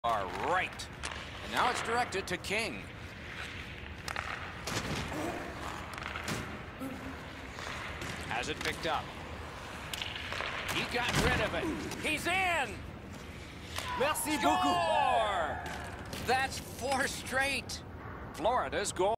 are right. And now it's directed to King. Has it picked up. He got rid of it. He's in! Merci Score! beaucoup. That's 4 straight. Florida's goal.